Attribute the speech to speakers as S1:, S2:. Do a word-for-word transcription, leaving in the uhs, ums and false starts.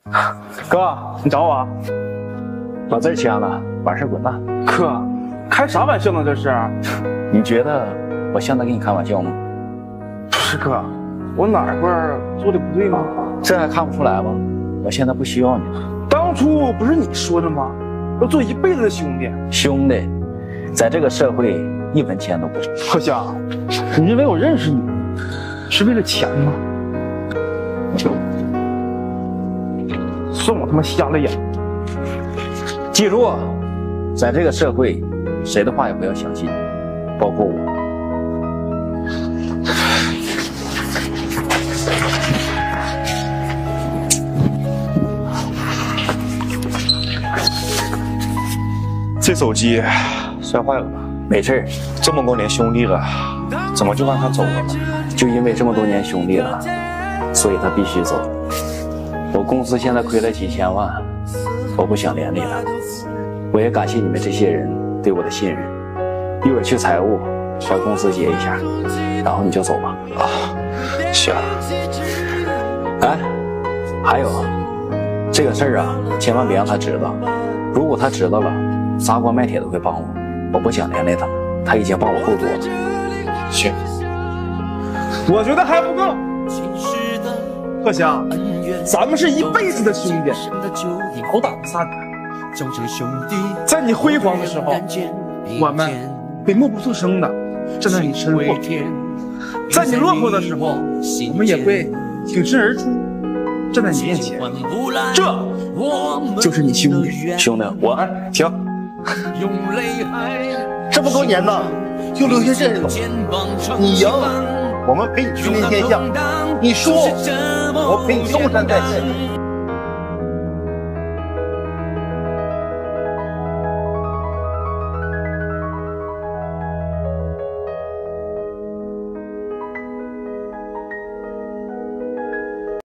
S1: 哥，你找我啊？
S2: 把字签了，完事滚蛋。
S1: 哥，开啥玩笑呢？这是？
S2: 你觉得我像在跟你开玩笑吗？
S1: 不是哥，我哪块做的不对吗？
S2: 这还看不出来吗？我现在不需要你了。
S1: 当初不是你说的吗？要做一辈子的兄弟。
S2: 兄弟，在这个社会一分钱都不值。
S1: 贺香，你认为我认识你是为了钱吗？算我他妈瞎了眼！
S2: 记住，在这个社会，谁的话也不要相信，包括我。
S3: 这手机摔坏了，
S2: 没事，
S3: 这么多年兄弟了，怎么就让他走了呢？
S2: 就因为这么多年兄弟了，所以他必须走。我公司现在亏了几千万，我不想连累他。我也感谢你们这些人对我的信任。一会儿去财务把公司结一下，然后你就走吧。
S3: 啊，行。
S2: 哎，还有这个事儿啊，千万别让他知道。如果他知道了，砸锅卖铁都会帮我。我不想连累他，他已经帮我够多了。
S3: 行，
S1: 我觉得还不够。贺香，咱们是一辈子的兄弟，好打不散的。在你辉煌的时候，我们会默不作声的站在你身后；在你落魄的时候，我们也会挺身而出，站在你面前。这就是你兄弟。
S2: 兄弟，我
S3: 停。
S4: 这么多年呢，就留下这种，你赢，我们陪你君临天下；你输，我陪你东山再起。